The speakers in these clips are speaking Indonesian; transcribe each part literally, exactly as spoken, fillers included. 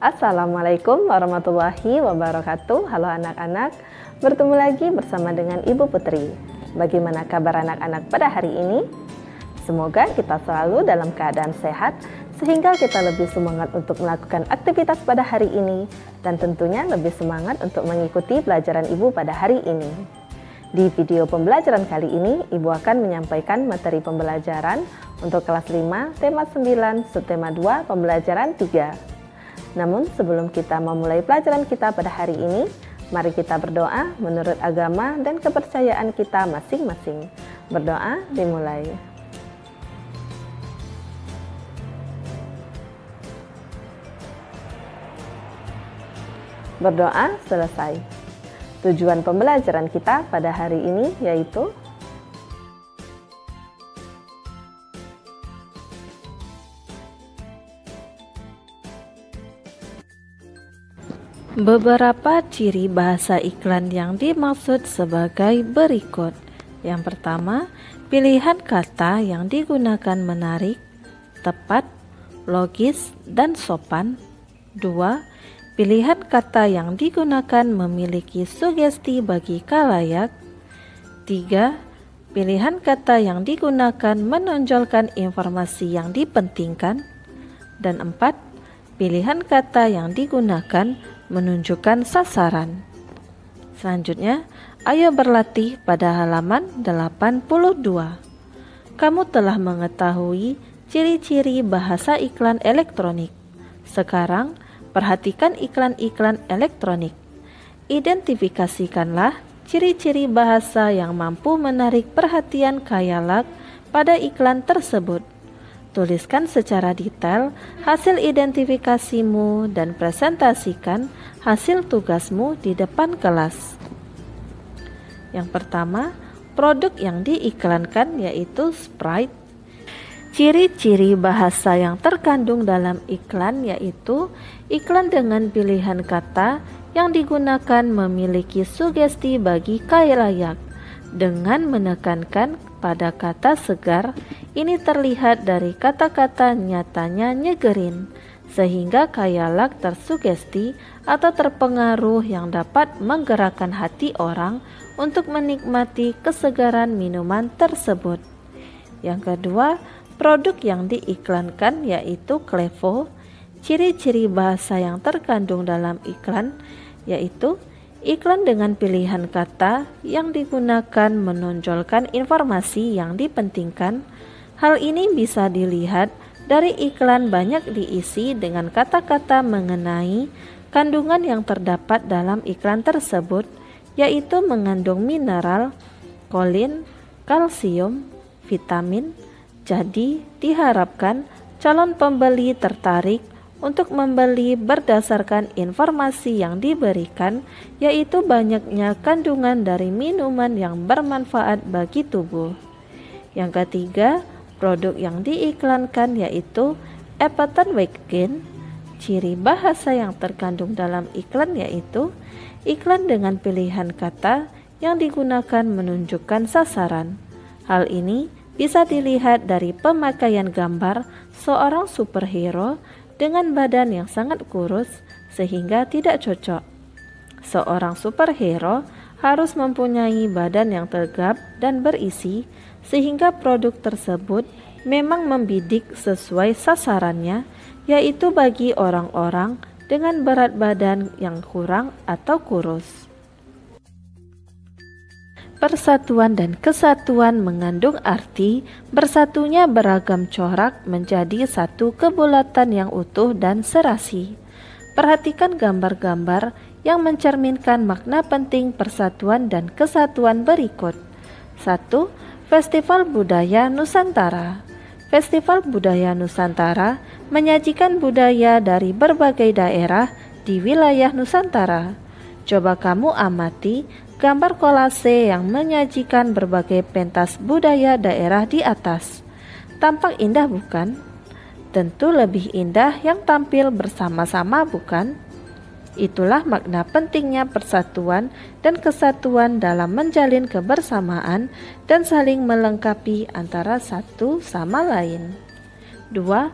Assalamualaikum warahmatullahi wabarakatuh. Halo anak-anak, bertemu lagi bersama dengan Ibu Putri. Bagaimana kabar anak-anak pada hari ini? Semoga kita selalu dalam keadaan sehat sehingga kita lebih semangat untuk melakukan aktivitas pada hari ini dan tentunya lebih semangat untuk mengikuti pelajaran Ibu pada hari ini. Di video pembelajaran kali ini, Ibu akan menyampaikan materi pembelajaran untuk kelas lima, tema sembilan, subtema dua, pembelajaran tiga. Namun sebelum kita memulai pelajaran kita pada hari ini, mari kita berdoa menurut agama dan kepercayaan kita masing-masing. Berdoa dimulai. Berdoa selesai. Tujuan pembelajaran kita pada hari ini yaitu beberapa ciri bahasa iklan yang dimaksud sebagai berikut. Yang pertama, pilihan kata yang digunakan menarik, tepat, logis, dan sopan. Dua, pilihan kata yang digunakan memiliki sugesti bagi khalayak. Tiga, pilihan kata yang digunakan menonjolkan informasi yang dipentingkan. Dan empat, pilihan kata yang digunakan menunjukkan sasaran. Selanjutnya, ayo berlatih pada halaman delapan puluh dua. Kamu telah mengetahui ciri-ciri bahasa iklan elektronik. Sekarang, perhatikan iklan-iklan elektronik. Identifikasikanlah ciri-ciri bahasa yang mampu menarik perhatian khalayak pada iklan tersebut. Tuliskan secara detail hasil identifikasimu dan presentasikan hasil tugasmu di depan kelas. Yang pertama, produk yang diiklankan yaitu Sprite. Ciri-ciri bahasa yang terkandung dalam iklan yaitu iklan dengan pilihan kata yang digunakan memiliki sugesti bagi khalayak dengan menekankan pada kata segar. Ini terlihat dari kata-kata nyatanya nyegerin, sehingga khalayak tersugesti atau terpengaruh yang dapat menggerakkan hati orang untuk menikmati kesegaran minuman tersebut. Yang kedua, produk yang diiklankan yaitu Klevo. Ciri-ciri bahasa yang terkandung dalam iklan yaitu iklan dengan pilihan kata yang digunakan menonjolkan informasi yang dipentingkan. Hal ini bisa dilihat dari iklan banyak diisi dengan kata-kata mengenai kandungan yang terdapat dalam iklan tersebut, yaitu mengandung mineral, kolin, kalsium, vitamin. Jadi, diharapkan calon pembeli tertarik untuk membeli berdasarkan informasi yang diberikan, yaitu banyaknya kandungan dari minuman yang bermanfaat bagi tubuh. Yang ketiga, produk yang diiklankan yaitu Epaton Weekend. Ciri bahasa yang terkandung dalam iklan yaitu iklan dengan pilihan kata yang digunakan menunjukkan sasaran. Hal ini bisa dilihat dari pemakaian gambar seorang superhero dengan badan yang sangat kurus sehingga tidak cocok. Seorang superhero harus mempunyai badan yang tegap dan berisi sehingga produk tersebut memang membidik sesuai sasarannya, yaitu bagi orang-orang dengan berat badan yang kurang atau kurus. Persatuan dan kesatuan mengandung arti bersatunya beragam corak menjadi satu kebulatan yang utuh dan serasi. Perhatikan gambar-gambar yang mencerminkan makna penting persatuan dan kesatuan berikut. Satu. Festival Budaya Nusantara. Festival Budaya Nusantara menyajikan budaya dari berbagai daerah di wilayah Nusantara. Coba kamu amati gambar kolase yang menyajikan berbagai pentas budaya daerah di atas. Tampak indah bukan? Tentu lebih indah yang tampil bersama-sama bukan? Itulah makna pentingnya persatuan dan kesatuan dalam menjalin kebersamaan dan saling melengkapi antara satu sama lain. Dua.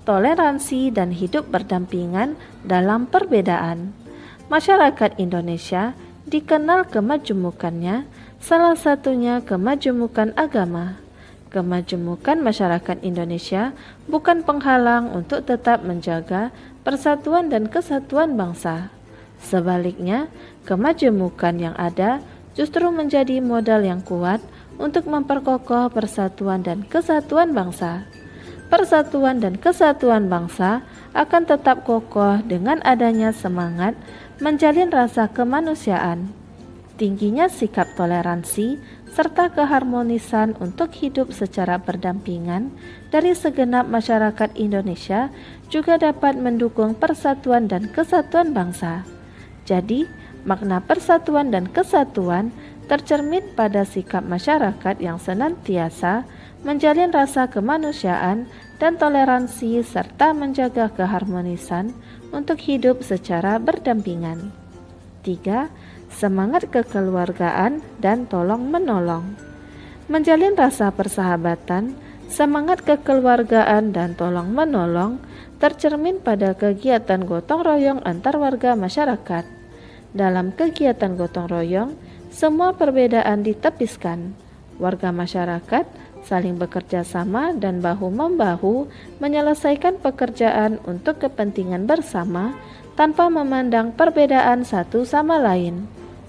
toleransi dan hidup berdampingan dalam perbedaan. Masyarakat Indonesia dikenal kemajemukannya, salah satunya kemajemukan agama. Kemajemukan masyarakat Indonesia bukan penghalang untuk tetap menjaga persatuan dan kesatuan bangsa. Sebaliknya, kemajemukan yang ada justru menjadi modal yang kuat untuk memperkokoh persatuan dan kesatuan bangsa. Persatuan dan kesatuan bangsa akan tetap kokoh dengan adanya semangat menjalin rasa kemanusiaan, tingginya sikap toleransi, serta keharmonisan untuk hidup secara berdampingan dari segenap masyarakat Indonesia juga dapat mendukung persatuan dan kesatuan bangsa. Jadi, makna persatuan dan kesatuan tercermin pada sikap masyarakat yang senantiasa menjalin rasa kemanusiaan dan toleransi serta menjaga keharmonisan untuk hidup secara berdampingan. Tiga. Semangat kekeluargaan dan tolong-menolong. Menjalin rasa persahabatan, semangat kekeluargaan dan tolong-menolong tercermin pada kegiatan gotong royong antar warga masyarakat. Dalam kegiatan gotong royong, semua perbedaan ditepiskan. Warga masyarakat saling bekerja sama dan bahu-membahu menyelesaikan pekerjaan untuk kepentingan bersama tanpa memandang perbedaan satu sama lain.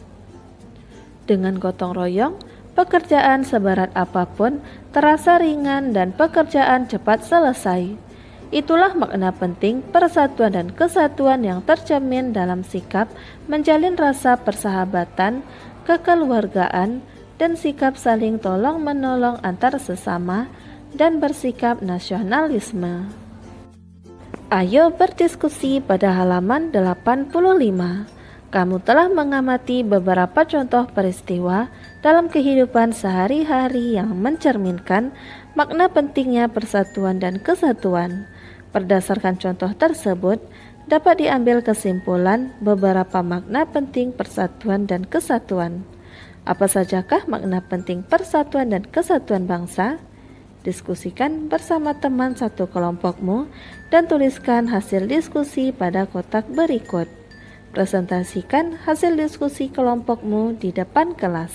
Dengan gotong royong, pekerjaan seberat apapun terasa ringan dan pekerjaan cepat selesai. Itulah makna penting persatuan dan kesatuan yang tercermin dalam sikap menjalin rasa persahabatan, kekeluargaan, dan sikap saling tolong-menolong antar sesama dan bersikap nasionalisme. Ayo berdiskusi pada halaman delapan puluh lima. Kamu telah mengamati beberapa contoh peristiwa dalam kehidupan sehari-hari yang mencerminkan makna pentingnya persatuan dan kesatuan. Berdasarkan contoh tersebut, dapat diambil kesimpulan beberapa makna penting persatuan dan kesatuan. Apa sajakah makna penting persatuan dan kesatuan bangsa? Diskusikan bersama teman satu kelompokmu dan tuliskan hasil diskusi pada kotak berikut. Presentasikan hasil diskusi kelompokmu di depan kelas.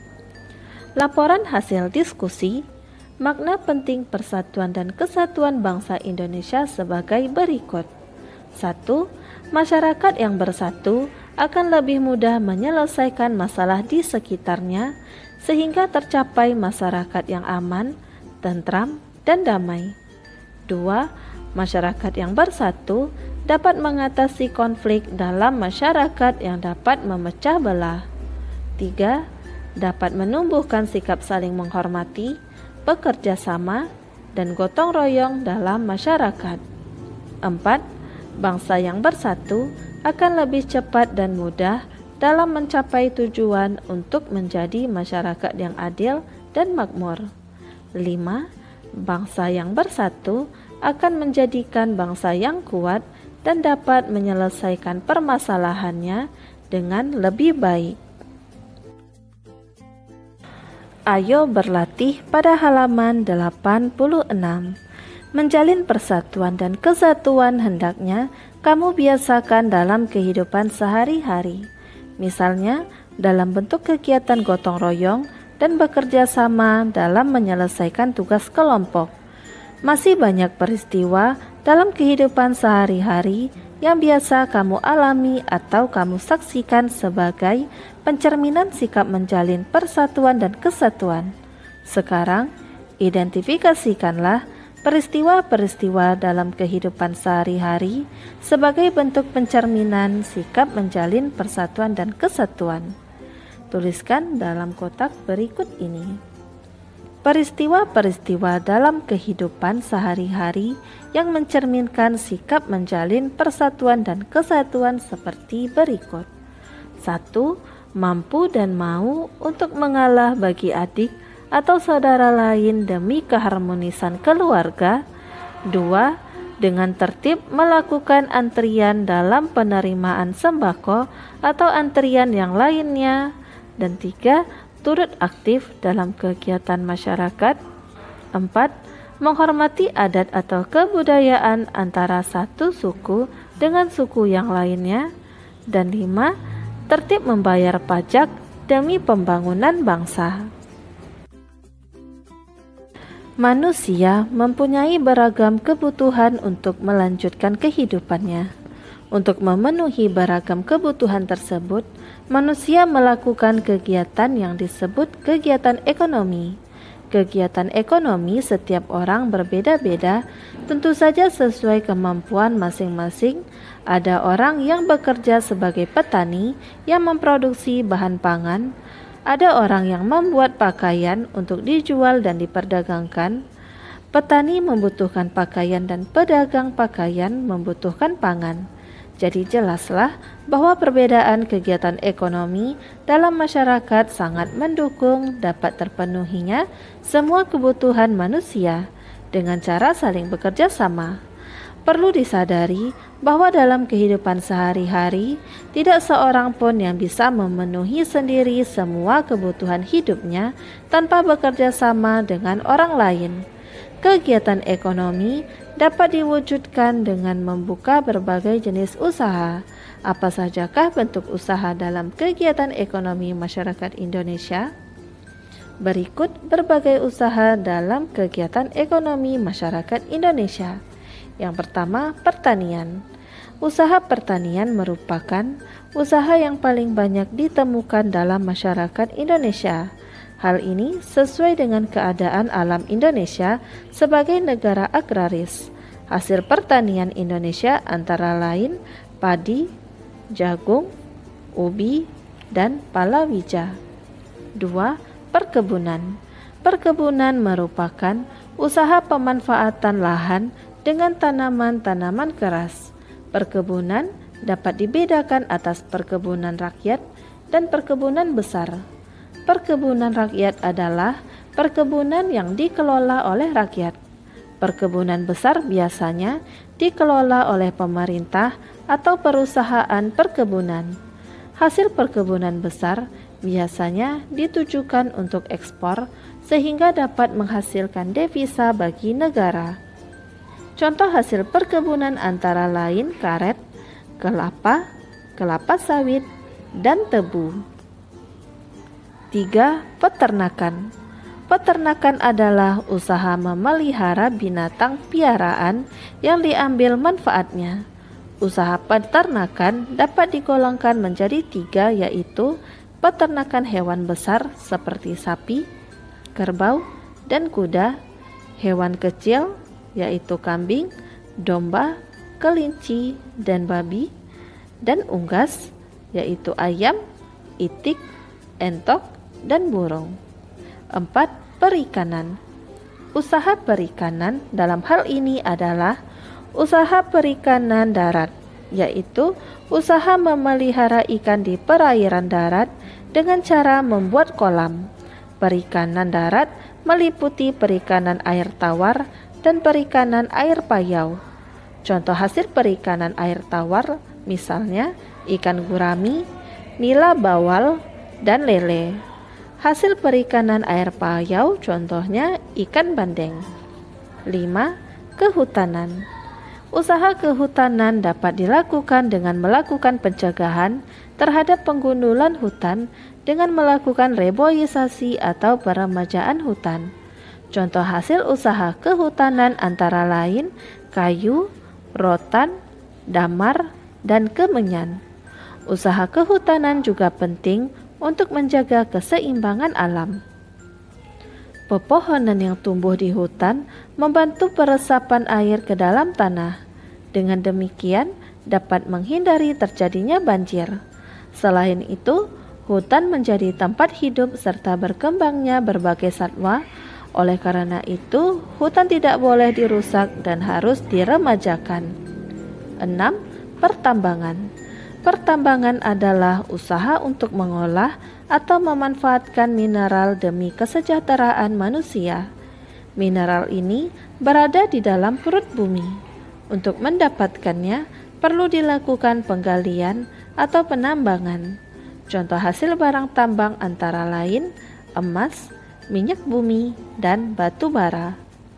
Laporan hasil diskusi. Makna penting persatuan dan kesatuan bangsa Indonesia sebagai berikut. Satu. Masyarakat yang bersatu akan lebih mudah menyelesaikan masalah di sekitarnya sehingga tercapai masyarakat yang aman, tentram, dan damai. Dua. Masyarakat yang bersatu dapat mengatasi konflik dalam masyarakat yang dapat memecah belah. Tiga. Dapat menumbuhkan sikap saling menghormati, bekerja sama, dan gotong royong dalam masyarakat. Empat. Bangsa yang bersatu akan lebih cepat dan mudah dalam mencapai tujuan untuk menjadi masyarakat yang adil dan makmur. Lima. Bangsa yang bersatu akan menjadikan bangsa yang kuat dan dapat menyelesaikan permasalahannya dengan lebih baik. Ayo berlatih pada halaman delapan puluh enam. Menjalin persatuan dan kesatuan hendaknya kamu biasakan dalam kehidupan sehari-hari. Misalnya, dalam bentuk kegiatan gotong royong dan bekerja sama dalam menyelesaikan tugas kelompok. Masih banyak peristiwa dalam kehidupan sehari-hari yang biasa kamu alami atau kamu saksikan sebagai pencerminan sikap menjalin persatuan dan kesatuan. Sekarang, identifikasikanlah peristiwa-peristiwa dalam kehidupan sehari-hari sebagai bentuk pencerminan sikap menjalin persatuan dan kesatuan. Tuliskan dalam kotak berikut ini. Peristiwa-peristiwa dalam kehidupan sehari-hari yang mencerminkan sikap menjalin persatuan dan kesatuan seperti berikut. Satu. Mampu dan mau untuk mengalah bagi adik atau saudara lain demi keharmonisan keluarga. Dua. Dengan tertib melakukan antrian dalam penerimaan sembako atau antrian yang lainnya. Dan tiga. Turut aktif dalam kegiatan masyarakat. Empat. menghormati adat atau kebudayaan antara satu suku dengan suku yang lainnya. Dan lima, tertib membayar pajak demi pembangunan bangsa. Manusia mempunyai beragam kebutuhan untuk melanjutkan kehidupannya. Untuk memenuhi beragam kebutuhan tersebut, manusia melakukan kegiatan yang disebut kegiatan ekonomi. Kegiatan ekonomi setiap orang berbeda-beda, tentu saja sesuai kemampuan masing-masing. Ada orang yang bekerja sebagai petani yang memproduksi bahan pangan. Ada orang yang membuat pakaian untuk dijual dan diperdagangkan. Petani membutuhkan pakaian dan pedagang pakaian membutuhkan pangan. Jadi jelaslah bahwa perbedaan kegiatan ekonomi dalam masyarakat sangat mendukung dapat terpenuhinya semua kebutuhan manusia dengan cara saling bekerja sama. Perlu disadari bahwa dalam kehidupan sehari-hari tidak seorang pun yang bisa memenuhi sendiri semua kebutuhan hidupnya tanpa bekerja sama dengan orang lain. Kegiatan ekonomi dapat diwujudkan dengan membuka berbagai jenis usaha. Apa sajakah bentuk usaha dalam kegiatan ekonomi masyarakat Indonesia? Berikut berbagai usaha dalam kegiatan ekonomi masyarakat Indonesia. Yang pertama, pertanian. Usaha pertanian merupakan usaha yang paling banyak ditemukan dalam masyarakat Indonesia. Hal ini sesuai dengan keadaan alam Indonesia sebagai negara agraris. Hasil pertanian Indonesia antara lain padi, jagung, ubi, dan palawija. Dua, perkebunan. Perkebunan merupakan usaha pemanfaatan lahan dengan tanaman-tanaman keras. Perkebunan dapat dibedakan atas perkebunan rakyat dan perkebunan besar. Perkebunan rakyat adalah perkebunan yang dikelola oleh rakyat. Perkebunan besar biasanya dikelola oleh pemerintah atau perusahaan perkebunan. Hasil perkebunan besar biasanya ditujukan untuk ekspor sehingga dapat menghasilkan devisa bagi negara. Contoh hasil perkebunan antara lain karet, kelapa, kelapa sawit, dan tebu. Tiga, peternakan. Peternakan adalah usaha memelihara binatang piaraan yang diambil manfaatnya. Usaha peternakan dapat digolongkan menjadi tiga, yaitu peternakan hewan besar seperti sapi, kerbau, dan kuda, hewan kecil yaitu kambing, domba, kelinci, dan babi, dan unggas yaitu ayam, itik, entok, dan burung. Empat, perikanan. Usaha perikanan dalam hal ini adalah usaha perikanan darat, yaitu usaha memelihara ikan di perairan darat dengan cara membuat kolam. Perikanan darat meliputi perikanan air tawar dan perikanan air payau. Contoh hasil perikanan air tawar misalnya ikan gurami, nila bawal, dan lele. Hasil perikanan air payau contohnya ikan bandeng. Lima, kehutanan. Usaha kehutanan dapat dilakukan dengan melakukan pencegahan terhadap penggundulan hutan dengan melakukan reboisasi atau peremajaan hutan. Contoh hasil usaha kehutanan antara lain kayu, rotan, damar, dan kemenyan. Usaha kehutanan juga penting untuk menjaga keseimbangan alam. Pepohonan yang tumbuh di hutan membantu peresapan air ke dalam tanah. Dengan demikian dapat menghindari terjadinya banjir. Selain itu, hutan menjadi tempat hidup serta berkembangnya berbagai satwa. Oleh karena itu, hutan tidak boleh dirusak dan harus diremajakan. Enam, pertambangan. Pertambangan adalah usaha untuk mengolah atau memanfaatkan mineral demi kesejahteraan manusia. Mineral ini berada di dalam perut bumi. Untuk mendapatkannya, perlu dilakukan penggalian atau penambangan. Contoh hasil barang tambang antara lain emas, minyak bumi, dan batu bara.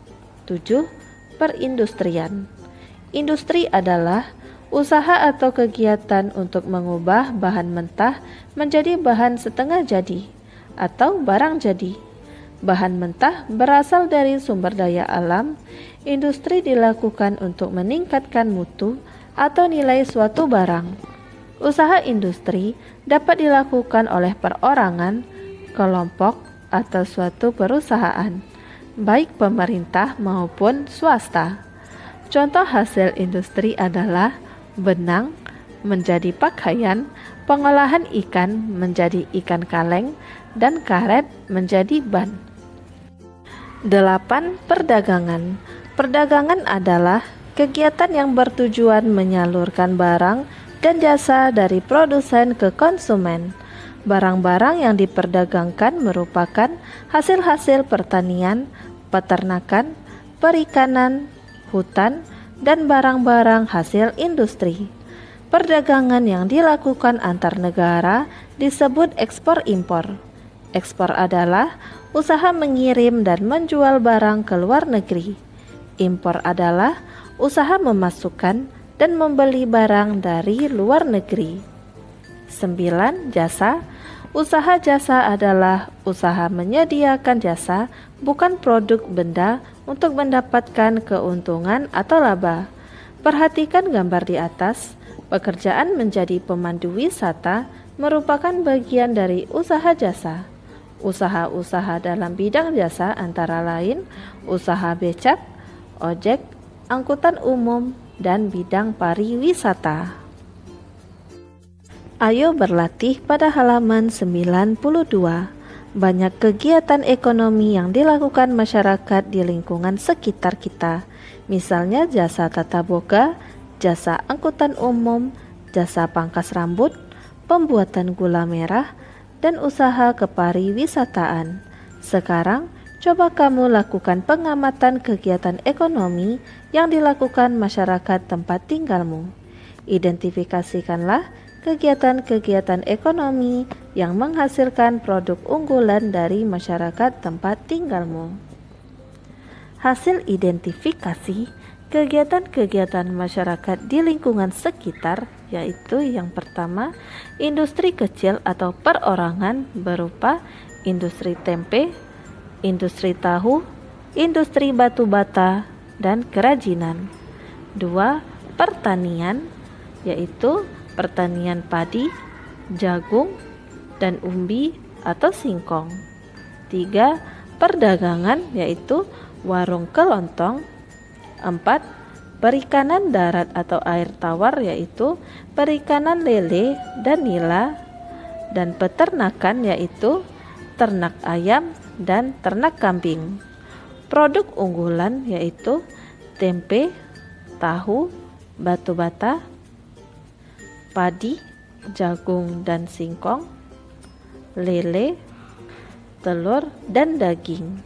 Tujuh. Perindustrian. Industri adalah usaha atau kegiatan untuk mengubah bahan mentah menjadi bahan setengah jadi atau barang jadi. Bahan mentah berasal dari sumber daya alam. Industri dilakukan untuk meningkatkan mutu atau nilai suatu barang. Usaha industri dapat dilakukan oleh perorangan, kelompok, atau suatu perusahaan, baik pemerintah maupun swasta. Contoh hasil industri adalah benang menjadi pakaian, pengolahan ikan menjadi ikan kaleng, dan karet menjadi ban. Delapan. Perdagangan. Perdagangan adalah kegiatan yang bertujuan menyalurkan barang dan jasa dari produsen ke konsumen. Barang-barang yang diperdagangkan merupakan hasil-hasil pertanian, peternakan, perikanan, hutan, dan barang-barang hasil industri. Perdagangan yang dilakukan antar negara disebut ekspor-impor. Ekspor adalah usaha mengirim dan menjual barang ke luar negeri. Impor adalah usaha memasukkan dan membeli barang dari luar negeri. Sembilan. Jasa. Usaha jasa adalah usaha menyediakan jasa, bukan produk benda untuk mendapatkan keuntungan atau laba. Perhatikan gambar di atas. Pekerjaan menjadi pemandu wisata merupakan bagian dari usaha jasa. Usaha-usaha dalam bidang jasa antara lain usaha becak, ojek, angkutan umum, dan bidang pariwisata. Ayo berlatih pada halaman sembilan puluh dua. Banyak kegiatan ekonomi yang dilakukan masyarakat di lingkungan sekitar kita. Misalnya jasa tata boga, jasa angkutan umum, jasa pangkas rambut, pembuatan gula merah, dan usaha kepariwisataan. Sekarang, coba kamu lakukan pengamatan kegiatan ekonomi yang dilakukan masyarakat tempat tinggalmu. Identifikasikanlah kegiatan-kegiatan ekonomi yang menghasilkan produk unggulan dari masyarakat tempat tinggalmu. Hasil identifikasi kegiatan-kegiatan masyarakat di lingkungan sekitar yaitu yang pertama, industri kecil atau perorangan berupa industri tempe, industri tahu, industri batu bata, dan kerajinan. Dua. Pertanian yaitu pertanian padi, jagung, dan umbi atau singkong. Tiga. Perdagangan yaitu warung kelontong. Empat. Perikanan darat atau air tawar yaitu perikanan lele dan nila. Dan peternakan yaitu ternak ayam dan ternak kambing. Produk unggulan yaitu tempe, tahu, batu bata, padi, jagung dan singkong, lele, telur, dan daging.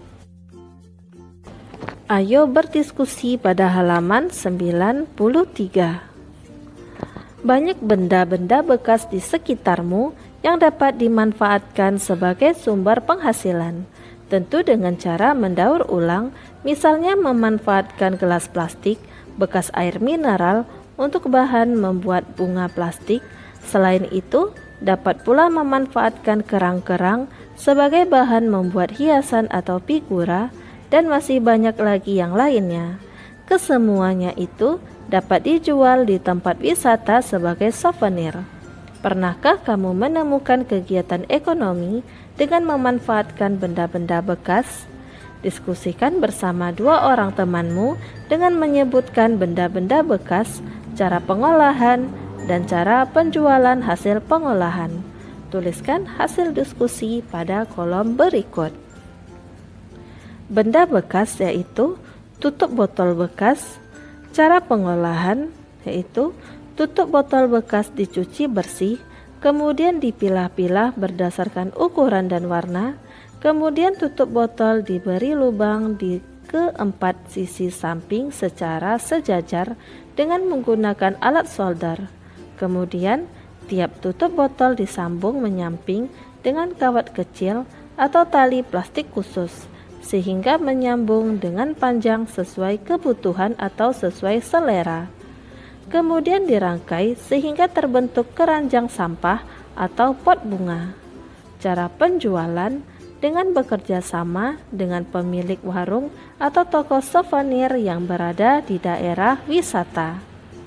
Ayo berdiskusi pada halaman sembilan puluh tiga. Banyak benda-benda bekas di sekitarmu yang dapat dimanfaatkan sebagai sumber penghasilan, tentu dengan cara mendaur ulang, misalnya memanfaatkan gelas plastik, bekas air mineral, untuk bahan membuat bunga plastik. Selain itu, dapat pula memanfaatkan kerang-kerang sebagai bahan membuat hiasan atau figura, dan masih banyak lagi yang lainnya. Kesemuanya itu dapat dijual di tempat wisata sebagai souvenir. Pernahkah kamu menemukan kegiatan ekonomi dengan memanfaatkan benda-benda bekas? Diskusikan bersama dua orang temanmu dengan menyebutkan benda-benda bekas, cara pengolahan, dan cara penjualan hasil pengolahan. Tuliskan hasil diskusi pada kolom berikut. Benda bekas yaitu tutup botol bekas. Cara pengolahan yaitu tutup botol bekas dicuci bersih, kemudian dipilah-pilah berdasarkan ukuran dan warna. Kemudian tutup botol diberi lubang di keempat sisi samping secara sejajar dengan menggunakan alat solder. Kemudian, tiap tutup botol disambung menyamping dengan kawat kecil atau tali plastik khusus, sehingga menyambung dengan panjang sesuai kebutuhan atau sesuai selera. Kemudian dirangkai sehingga terbentuk keranjang sampah atau pot bunga. Cara penjualan dengan bekerja sama dengan pemilik warung atau toko souvenir yang berada di daerah wisata.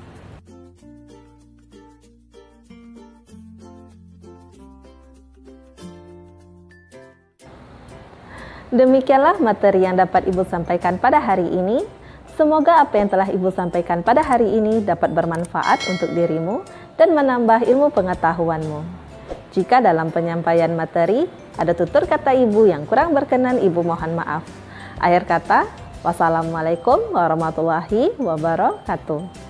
Demikianlah materi yang dapat Ibu sampaikan pada hari ini. Semoga apa yang telah Ibu sampaikan pada hari ini dapat bermanfaat untuk dirimu dan menambah ilmu pengetahuanmu. Jika dalam penyampaian materi ada tutur kata Ibu yang kurang berkenan, Ibu mohon maaf. Akhir kata, wassalamualaikum warahmatullahi wabarakatuh.